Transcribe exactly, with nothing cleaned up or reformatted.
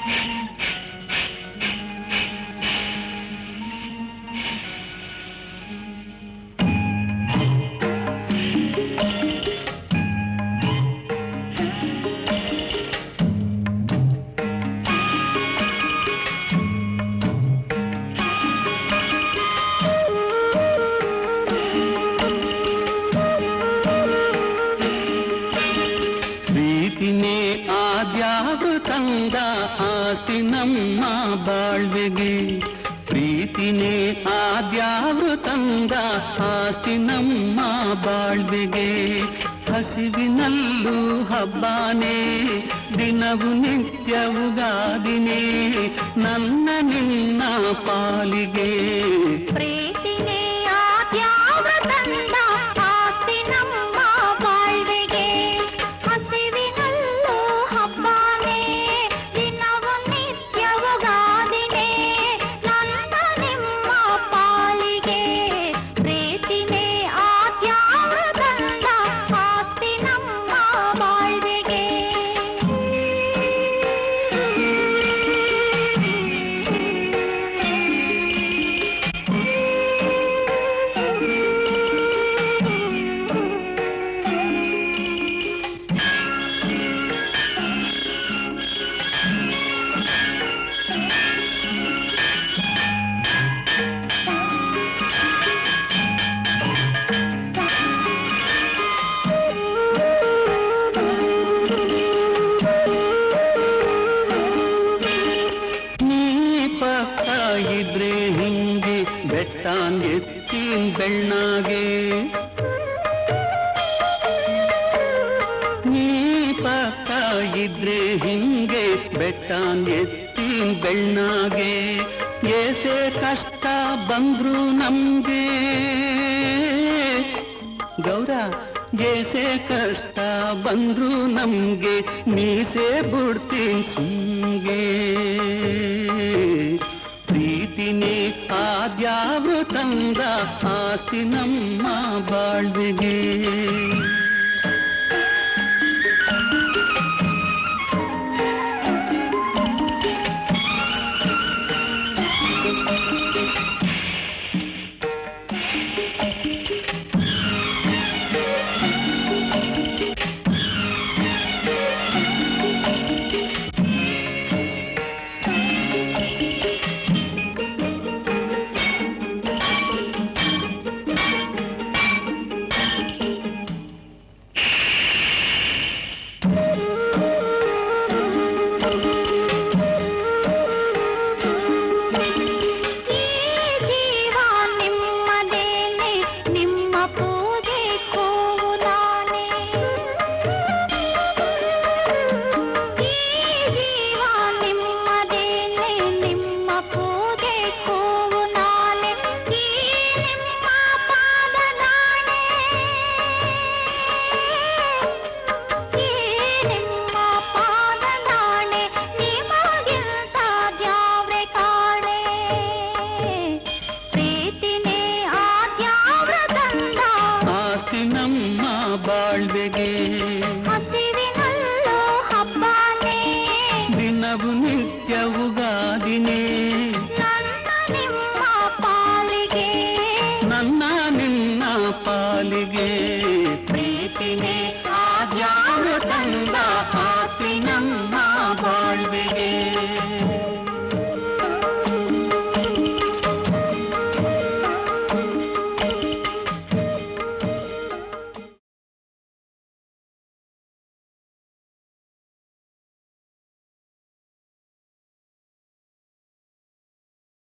ತಂದ ಆಸ್ತಿ ನಮ್ಮ ಬಾಳ್ವೆಗೆ, ಪ್ರೀತಿನೇ ಆದ್ಯಾವ್ರು ತಂದ ಆಸ್ತಿ ನಮ್ಮ ಬಾಳ್ವೆಗೆ. ಹಸಿವಿನಲ್ಲೂ ಹಬ್ಬಾನೇ, ದಿನವು ನಿತ್ಯವುಗಾದಿನೇ, ನನ್ನ ನಿನ್ನ ಪಾಲಿಗೆ. ಪ್ರೀತಿನೇ ಆದ್ಯಾವ್ರು ತಂದ ಆಸ್ತಿ ನಮ್ಮ ಬಾಳ್ವೆಗೆ, ಹಸಿವಿನಲ್ಲೂ ಹಬ್ಬಾನೇ, ದಿನವು ನಿತ್ಯವುಗಾದಿನೇ, ನನ್ನ ನಿಮ್ಮ ಪಾಲಿಗೆ. ಪ್ರೀತಿನೇ ಆದ್ಯಾವ್ರು ತಂದ ಆಸ್ತಿ ನಮ್ಮ ಬಾಳ್ವೆಗೆ. ಇದ್ರೆ ಹಿಂಗೆ ಬೆಟ್ಟಾನ್ ಎತ್ತಿನ್ ಬೆಣ್ಣಾಗೆ, ನೀ ಪಕ್ಕ ಇದ್ರೆ ಹಿಂಗೆ ಬೆಟ್ಟಾನ್ ಎತ್ತಿನ್ ಬೆಣ್ಣಾಗೆ. ಏಸೆ ಕಷ್ಟ ಬಂದ್ರು ನಮ್ಗೆ ಗೌರ, ಏಸೆ ಕಷ್ಟ ಬಂದ್ರು ನಮ್ಗೆ, ಮೀಸೆ ಬಿಡ್ತೀನ್ ಸುಮ್ಗೆ. ಪ್ರೀತಿನೇ ಆದ್ಯಾವ್ರು ತಂದ ಆಸ್ತಿ ನಮ್ಮ ಬಾಳ್ವೆಗೆ. ಬಾಳ್ವೆಗೆ ಹಸಿವಿನಲ್ಲೂ ಹಬ್ಬಾನೇ, ದಿನವು ನಿತ್ಯವುಗಾದಿನೇ, ನನ್ನ ನಿಮ್ಮ ಪಾಲಿಗೆ, ನನ್ನ ನಿನ್ನ ಪಾಲಿಗೆ. ಪ್ರೀತಿನೇ ಆದ್ಯಾವ್ರು ತಂದ